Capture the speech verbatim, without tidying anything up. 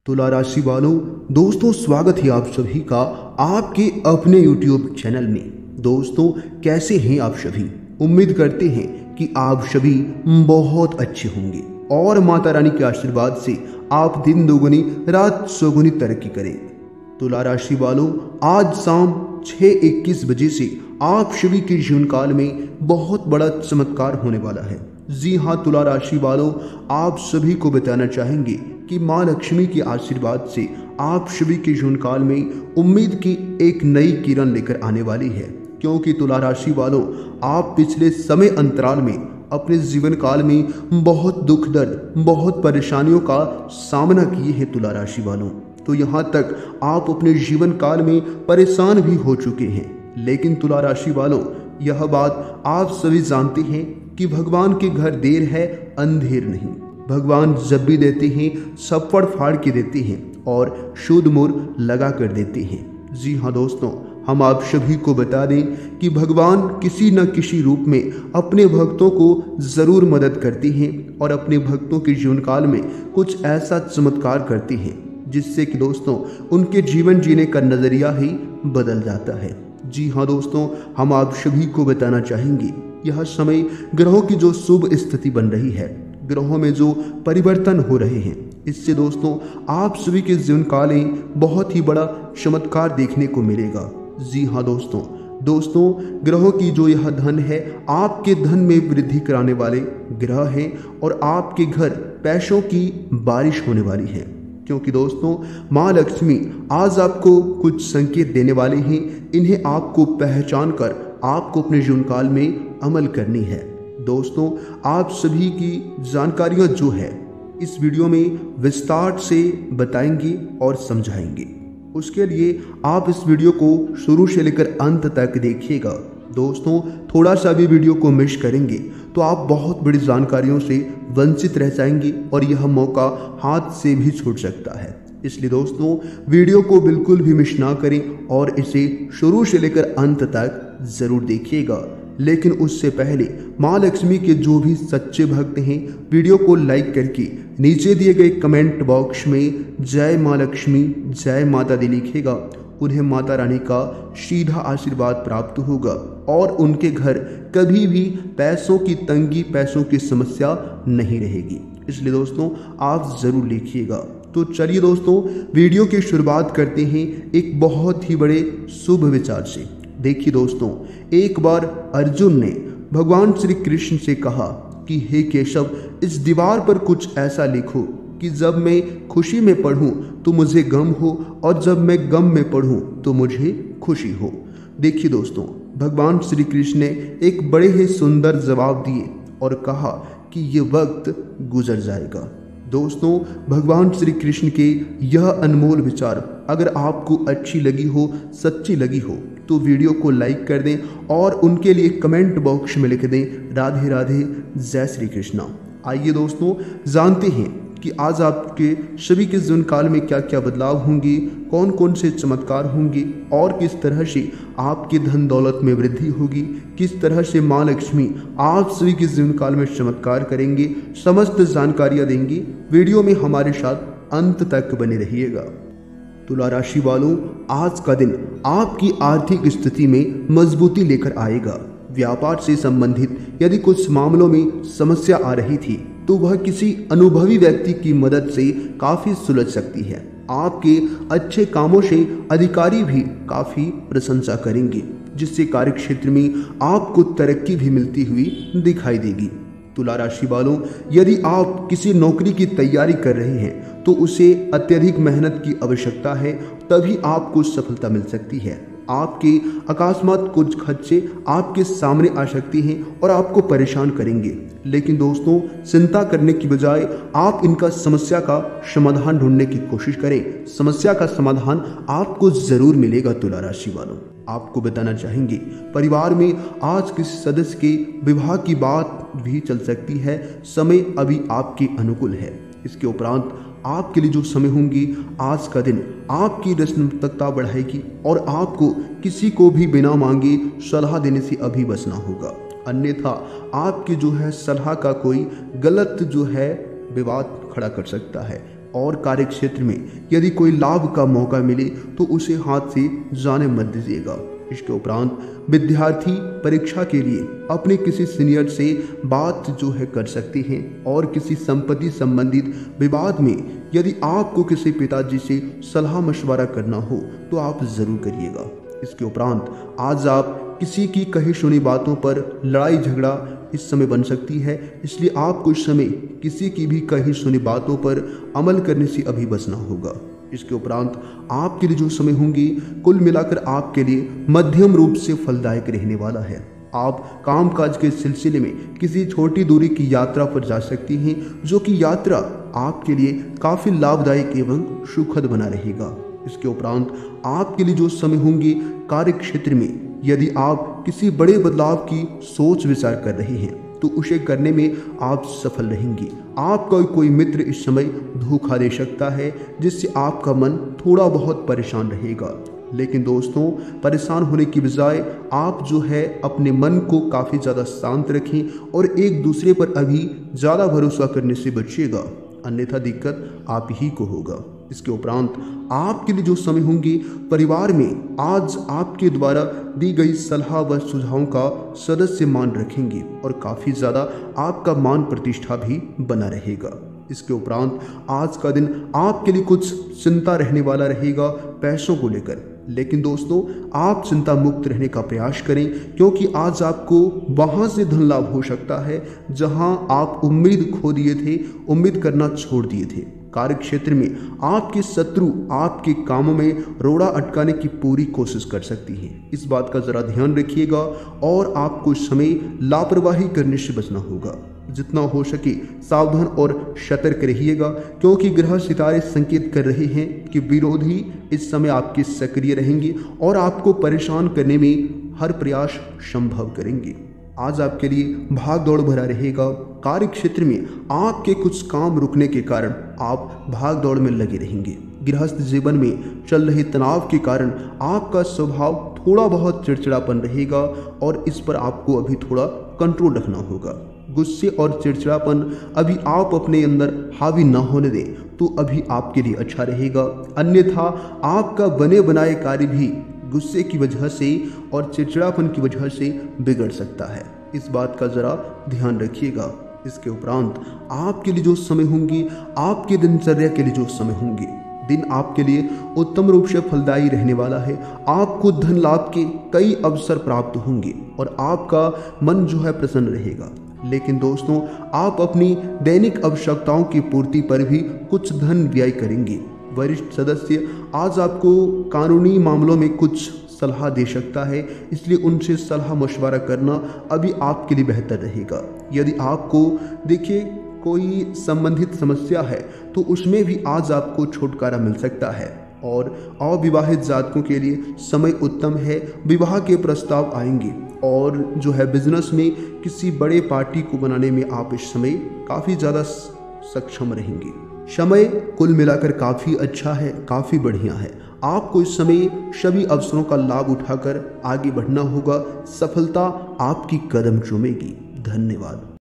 तुला राशि वालों, दोस्तों स्वागत है आप सभी का आपके अपने यूट्यूब चैनल में। दोस्तों कैसे हैं आप सभी? उम्मीद करते हैं कि आप सभी बहुत अच्छे होंगे और माता रानी के आशीर्वाद से आप दिन दोगुनी रात चौगुनी तरक्की करें। तुला राशि वालों, आज शाम छह इक्कीस बजे से आप सभी के जीवन काल में बहुत बड़ा चमत्कार होने वाला है। जी हाँ तुला राशि वालों, आप सभी को बताना चाहेंगे कि माँ लक्ष्मी के आशीर्वाद से आप सभी के जीवन काल में उम्मीद की एक नई किरण लेकर आने वाली है। क्योंकि तुला राशि वालों, आप पिछले समय अंतराल में अपने जीवन काल में बहुत दुख दर्द, बहुत परेशानियों का सामना किए हैं तुला राशि वालों। तो यहाँ तक आप अपने जीवन काल में परेशान भी हो चुके हैं। लेकिन तुला राशि वालों, यह बात आप सभी जानते हैं कि भगवान के घर देर है अंधेर नहीं। भगवान जब भी देते हैं सफड़ फाड़ के देते हैं और शुद्ध मोर लगा कर देते हैं। जी हाँ दोस्तों, हम आप सभी को बता दें कि भगवान किसी न किसी रूप में अपने भक्तों को जरूर मदद करते हैं और अपने भक्तों के जीवन काल में कुछ ऐसा चमत्कार करते हैं जिससे कि दोस्तों उनके जीवन जीने का नजरिया ही बदल जाता है। जी हाँ दोस्तों, हम आप सभी को बताना चाहेंगे यह समय ग्रहों की जो शुभ स्थिति बन रही है, ग्रहों में जो परिवर्तन हो रहे हैं, इससे दोस्तों आप सभी के जीवन काल में बहुत ही बड़ा चमत्कार देखने को मिलेगा। जी हाँ दोस्तों दोस्तों ग्रहों की जो यह धन है, आपके धन में वृद्धि कराने वाले ग्रह हैं और आपके घर पैसों की बारिश होने वाली है। क्योंकि दोस्तों माँ लक्ष्मी आज आपको कुछ संकेत देने वाले हैं, इन्हें आपको पहचान कर आपको अपने जीवन काल में अमल करनी है। दोस्तों आप सभी की जानकारियां जो है इस वीडियो में विस्तार से बताएंगे और समझाएंगे। उसके लिए आप इस वीडियो को शुरू से लेकर अंत तक देखिएगा। दोस्तों थोड़ा सा भी वीडियो को मिस करेंगे तो आप बहुत बड़ी जानकारियों से वंचित रह जाएंगे और यह मौका हाथ से भी छूट सकता है। इसलिए दोस्तों वीडियो को बिल्कुल भी मिस ना करें और इसे शुरू से लेकर अंत तक जरूर देखिएगा। लेकिन उससे पहले माँ लक्ष्मी के जो भी सच्चे भक्त हैं, वीडियो को लाइक करके नीचे दिए गए कमेंट बॉक्स में जय माँ लक्ष्मी जय माता दी लिखेगा, उन्हें माता रानी का सीधा आशीर्वाद प्राप्त होगा और उनके घर कभी भी पैसों की तंगी, पैसों की समस्या नहीं रहेगी। इसलिए दोस्तों आप जरूर लिखिएगा। तो चलिए दोस्तों वीडियो की शुरुआत करते हैं एक बहुत ही बड़े शुभ विचार से। देखिए दोस्तों, एक बार अर्जुन ने भगवान श्री कृष्ण से कहा कि हे केशव, इस दीवार पर कुछ ऐसा लिखो कि जब मैं खुशी में पढ़ूं तो मुझे गम हो और जब मैं गम में पढ़ूं तो मुझे खुशी हो। देखिए दोस्तों, भगवान श्री कृष्ण ने एक बड़े ही सुंदर जवाब दिए और कहा कि ये वक्त गुजर जाएगा। दोस्तों भगवान श्री कृष्ण के यह अनमोल विचार अगर आपको अच्छी लगी हो, सच्ची लगी हो, तो वीडियो को लाइक कर दें और उनके लिए कमेंट बॉक्स में लिख दें राधे राधे जय श्री कृष्णा। आइए दोस्तों जानते हैं कि आज आपके सभी के जीवन काल में क्या क्या बदलाव होंगे, कौन कौन से चमत्कार होंगे और किस तरह से आपके धन दौलत में वृद्धि होगी, किस तरह से माँ लक्ष्मी आप सभी के जीवन काल में चमत्कार करेंगे। समस्त जानकारियाँ देंगे। वीडियो में हमारे साथ अंत तक बने रहिएगा। तुला राशि वालों, आज का दिन आपकी आर्थिक स्थिति में मजबूती लेकर आएगा। व्यापार से संबंधित यदि कुछ मामलों में समस्या आ रही थी तो वह किसी अनुभवी व्यक्ति की मदद से काफी सुलझ सकती है। आपके अच्छे कामों से अधिकारी भी काफी प्रशंसा करेंगे, जिससे कार्य क्षेत्र में आपको तरक्की भी मिलती हुई दिखाई देगी। तुला राशि वालों, यदि आप किसी नौकरी की तैयारी कर रहे हैं तो उसे अत्यधिक मेहनत की आवश्यकता है, तभी आपको सफलता मिल सकती है। आपके अकस्मात कुछ खर्चे आपके सामने आ सकती हैं और आपको परेशान करेंगे, लेकिन दोस्तों चिंता करने की बजाय आप इनका समस्या का समाधान ढूंढने की कोशिश करें। समस्या का समाधान आपको जरूर मिलेगा। तुला राशि वालों, आपको बताना चाहेंगे परिवार में आज किसी सदस्य के विवाह की बात भी चल सकती है। समय अभी आपके अनुकूल है। इसके उपरांत आपके लिए जो समय होंगी, आज का दिन आपकी रचनात्मकता बढ़ाएगी और आपको किसी को भी बिना मांगे सलाह देने से अभी बचना होगा, अन्यथा आपकी जो है सलाह का कोई गलत जो है विवाद खड़ा कर सकता है। और कार्यक्षेत्र में यदि कोई लाभ का मौका मिले तो उसे हाथ से जाने मत दीजिएगा। इसके उपरांत विद्यार्थी परीक्षा के लिए अपने किसी सीनियर से बात जो है कर सकते हैं और किसी संपत्ति संबंधित विवाद में यदि आपको किसी पिताजी से सलाह मशवरा करना हो तो आप ज़रूर करिएगा। इसके उपरांत आज आप किसी की कही सुनी बातों पर लड़ाई झगड़ा इस समय बन सकती है, इसलिए आपको इस समय किसी की भी कही सुनी बातों पर अमल करने से अभी बचना होगा। इसके उपरांत आपके लिए जो समय होंगे कुल मिलाकर आपके लिए मध्यम रूप से फलदायक रहने वाला है। आप कामकाज के सिलसिले में किसी छोटी दूरी की यात्रा पर जा सकती हैं, जो कि यात्रा आपके लिए काफ़ी लाभदायक एवं सुखद बना रहेगा। इसके उपरांत आपके लिए जो समय होंगे कार्य क्षेत्र में यदि आप किसी बड़े बदलाव की सोच विचार कर रहे हैं तो उसे करने में आप सफल रहेंगे। आपका कोई मित्र इस समय धोखा दे सकता है जिससे आपका मन थोड़ा बहुत परेशान रहेगा, लेकिन दोस्तों परेशान होने की बजाय आप जो है अपने मन को काफ़ी ज़्यादा शांत रखें और एक दूसरे पर अभी ज़्यादा भरोसा करने से बचिएगा, अन्यथा दिक्कत आप ही को होगा। इसके उपरांत आपके लिए जो समय होंगे परिवार में आज आपके द्वारा दी गई सलाह व सुझावों का सदस्य मान रखेंगे और काफ़ी ज़्यादा आपका मान प्रतिष्ठा भी बना रहेगा। इसके उपरांत आज का दिन आपके लिए कुछ चिंता रहने वाला रहेगा पैसों को लेकर, लेकिन दोस्तों आप चिंता मुक्त रहने का प्रयास करें क्योंकि आज आपको वहां से धन लाभ हो सकता है जहां आप उम्मीद खो दिए थे, उम्मीद करना छोड़ दिए थे। कार्य क्षेत्र में आपके शत्रु आपके कामों में रोड़ा अटकाने की पूरी कोशिश कर सकती हैं, इस बात का जरा ध्यान रखिएगा और आपको इस समय लापरवाही करने से बचना होगा। जितना हो सके सावधान और सतर्क रहिएगा क्योंकि ग्रह सितारे संकेत कर रहे हैं कि विरोधी इस समय आपके सक्रिय रहेंगे और आपको परेशान करने में हर प्रयास संभव करेंगे। आज आपके लिए भाग दौड़ भरा रहेगा। कार्य क्षेत्र में आपके कुछ काम रुकने के कारण आप भाग दौड़ में लगे रहेंगे। गृहस्थ जीवन में चल रहे तनाव के कारण आपका स्वभाव थोड़ा बहुत चिड़चिड़ापन रहेगा और इस पर आपको अभी थोड़ा कंट्रोल रखना होगा। गुस्से और चिड़चिड़ापन अभी आप अपने अंदर हावी न होने दें तो अभी आपके लिए अच्छा रहेगा, अन्यथा आपका बने बनाए कार्य भी गुस्से की वजह से और चिड़चिड़ापन की वजह से बिगड़ सकता है, इस बात का ज़रा ध्यान रखिएगा। इसके उपरांत आपके लिए जो समय होंगे आपके दिनचर्या के लिए जो समय होंगे दिन आपके लिए उत्तम रूप से फलदायी रहने वाला है। आपको धन लाभ के कई अवसर प्राप्त होंगे और आपका मन जो है प्रसन्न रहेगा, लेकिन दोस्तों आप अपनी दैनिक आवश्यकताओं की पूर्ति पर भी कुछ धन व्यय करेंगे। वरिष्ठ सदस्य आज आपको कानूनी मामलों में कुछ सलाह दे सकता है, इसलिए उनसे सलाह मशवरा करना अभी आपके लिए बेहतर रहेगा। यदि आपको देखिए कोई संबंधित समस्या है तो उसमें भी आज आपको छुटकारा मिल सकता है और अविवाहित जातकों के लिए समय उत्तम है। विवाह के प्रस्ताव आएंगे और जो है बिजनेस में किसी बड़े पार्टी को बनाने में आप इस समय काफ़ी ज़्यादा सक्षम रहेंगे। समय कुल मिलाकर काफ़ी अच्छा है, काफ़ी बढ़िया है। आपको इस समय सभी अवसरों का लाभ उठाकर आगे बढ़ना होगा। सफलता आपकी कदम चूमेगी। धन्यवाद।